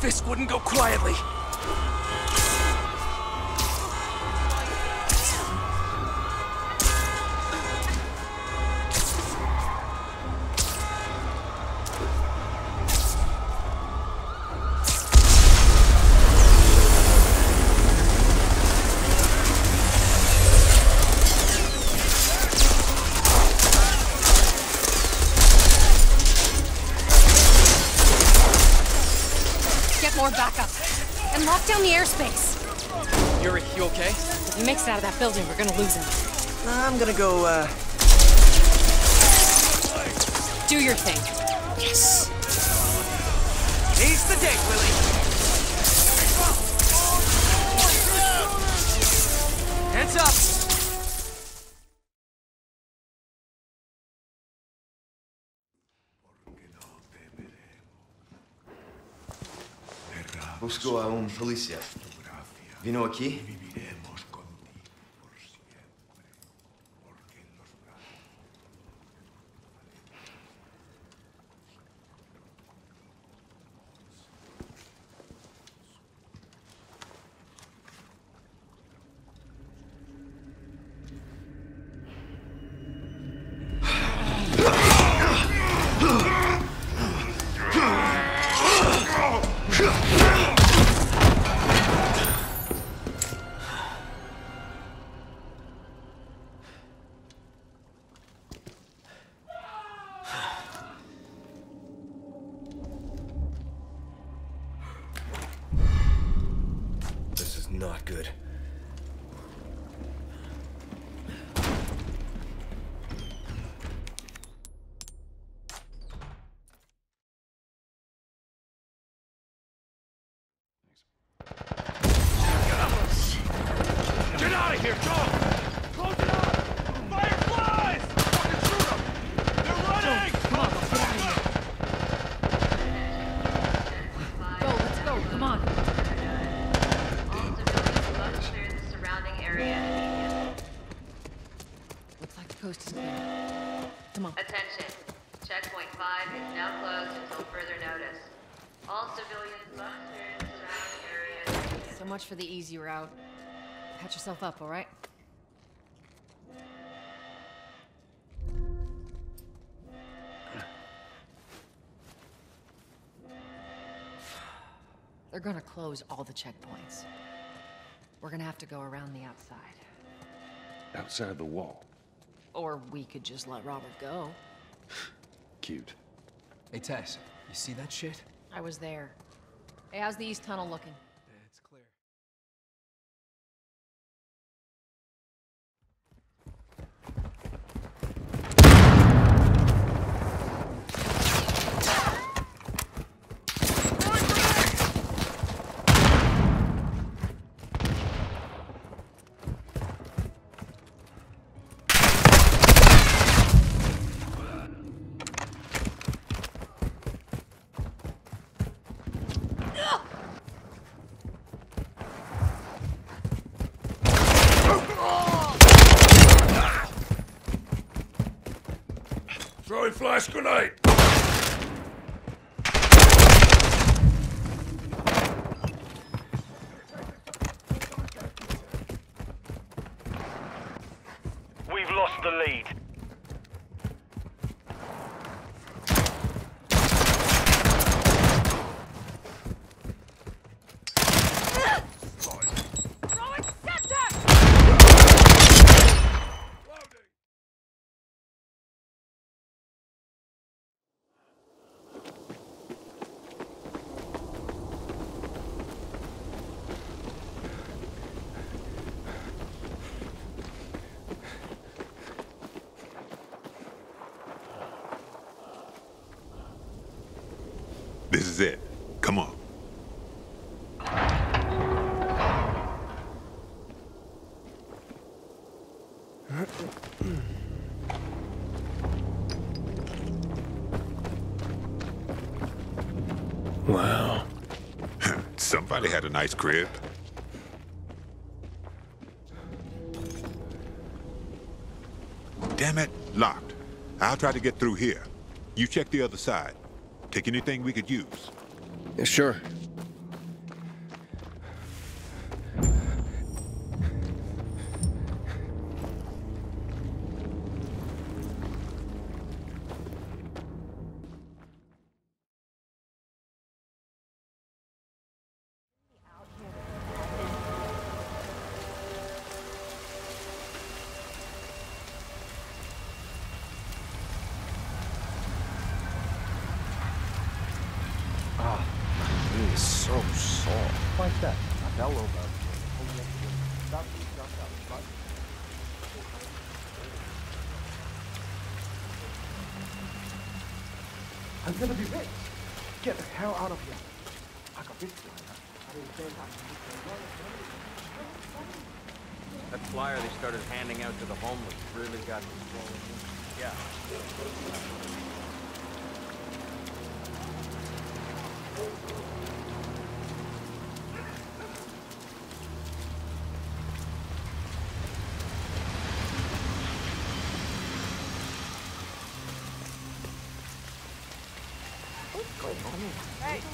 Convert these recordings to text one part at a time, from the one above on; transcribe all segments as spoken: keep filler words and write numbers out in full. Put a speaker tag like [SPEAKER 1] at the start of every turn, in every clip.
[SPEAKER 1] Fisk wouldn't go quietly.
[SPEAKER 2] More backup. And lock down the airspace.
[SPEAKER 1] Yuri, you okay?
[SPEAKER 2] If he makes it out of that building, we're gonna lose him.
[SPEAKER 3] I'm gonna go, uh...
[SPEAKER 2] do your thing.
[SPEAKER 1] Yes! Seize the day, Willie! Hands up!
[SPEAKER 4] Busco a um polícia. Vino aqui?
[SPEAKER 3] Not good.
[SPEAKER 1] Get out of here, Joel! Close it up! Fireflies! Fucking shoot them! They're running!
[SPEAKER 2] Come on, let's get out of here. Go, let's go, come on. Looks like the coast is clear. Come on.
[SPEAKER 5] Attention. Checkpoint five is now closed until further notice. All civilians must clear the surrounding area.
[SPEAKER 2] So much for the easy route. Patch yourself up, all right? They're gonna close all the checkpoints. We're gonna have to go around the outside.
[SPEAKER 6] Outside the wall.
[SPEAKER 2] Or we could just let Robert go.
[SPEAKER 6] Cute.
[SPEAKER 1] Hey, Tess, you see that shit?
[SPEAKER 2] I was there. Hey, how's the east tunnel looking?
[SPEAKER 1] It's clear.
[SPEAKER 6] Throwing flash grenade!
[SPEAKER 7] We've lost the lead.
[SPEAKER 8] This is it. Come on.
[SPEAKER 6] Wow.
[SPEAKER 8] Somebody had a nice crib. Damn it, locked. I'll try to get through here. You check the other side. Take anything we could use.
[SPEAKER 6] Yeah, sure.
[SPEAKER 9] Até, até o lobo. Stop, stop, stop, stop. I'm gonna be rich. Get the hell out of here. I got this flyer. I didn't say that.
[SPEAKER 10] That flyer they started handing out to the homeless really got me swollen. Yeah.
[SPEAKER 9] What's going on here? Hey!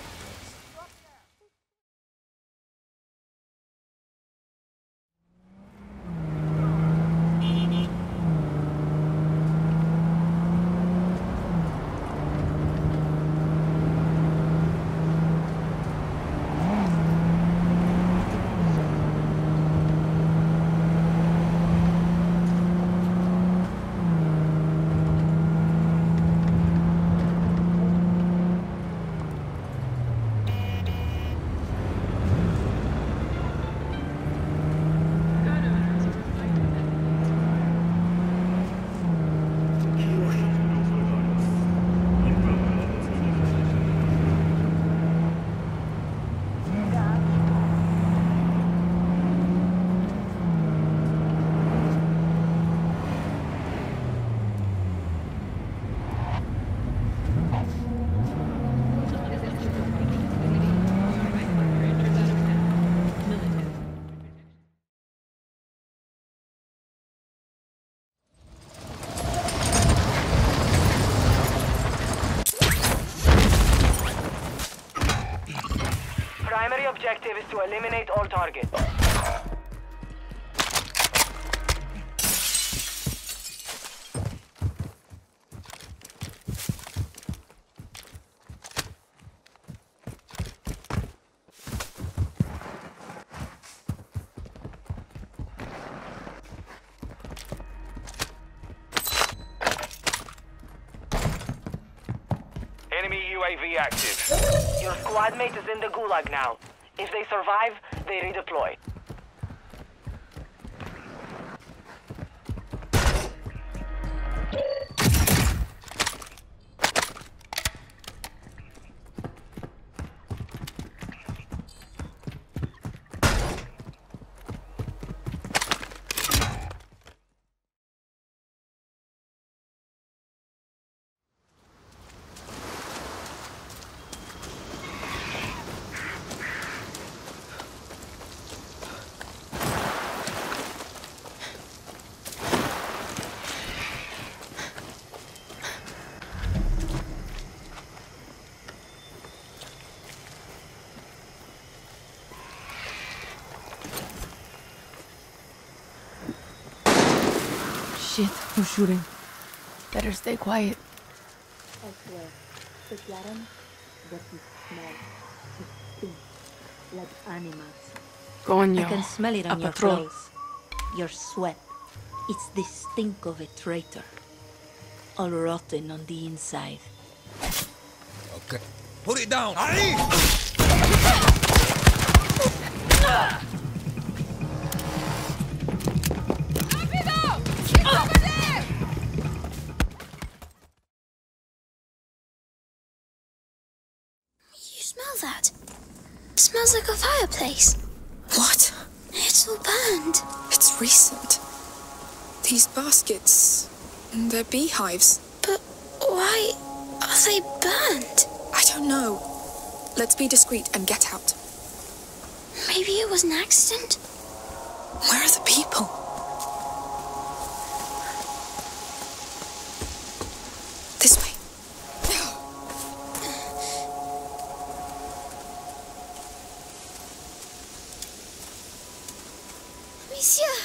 [SPEAKER 11] Primary objective is to eliminate all targets.
[SPEAKER 7] Enemy U A V active.
[SPEAKER 11] Your squad mate is in the gulag now. If they survive, they redeploy.
[SPEAKER 12] Shit, who's shooting? Better stay quiet.
[SPEAKER 13] I swear, the Yaran doesn't smell. It stinks like animals.
[SPEAKER 12] Coño,
[SPEAKER 13] I can smell it on
[SPEAKER 12] a
[SPEAKER 13] your
[SPEAKER 12] patrol.
[SPEAKER 13] clothes, your sweat. It's the stink of a traitor. All rotten on the inside.
[SPEAKER 14] Okay. Put it down! Ali!
[SPEAKER 15] Smell that? It smells like a fireplace.
[SPEAKER 16] What?
[SPEAKER 15] It's all burned.
[SPEAKER 16] It's recent. These baskets, they're beehives.
[SPEAKER 15] But why are they burned?
[SPEAKER 16] I don't know. Let's be discreet and get out.
[SPEAKER 15] Maybe it was an accident?
[SPEAKER 16] Where are the people? This way.
[SPEAKER 15] Monsieur!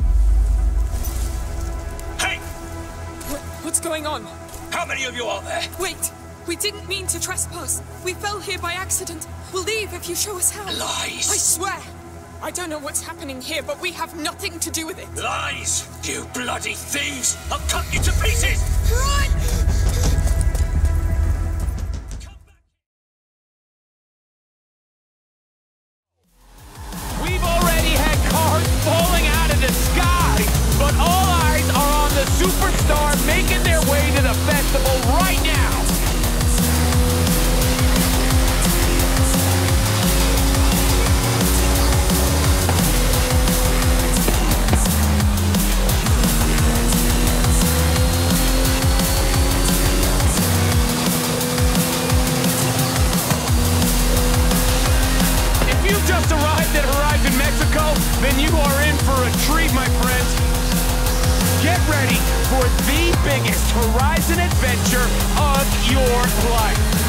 [SPEAKER 14] Hey!
[SPEAKER 16] What's going on?
[SPEAKER 14] How many of you are there?
[SPEAKER 16] Wait! We didn't mean to trespass. We fell here by accident. We'll leave if you show us how.
[SPEAKER 14] Lies!
[SPEAKER 16] I swear! I don't know what's happening here, but we have nothing to do with it.
[SPEAKER 14] Lies! You bloody thieves! I'll cut you to pieces!
[SPEAKER 16] Run!
[SPEAKER 17] You are in for a treat, my friends. Get ready for the biggest Horizon adventure of your life.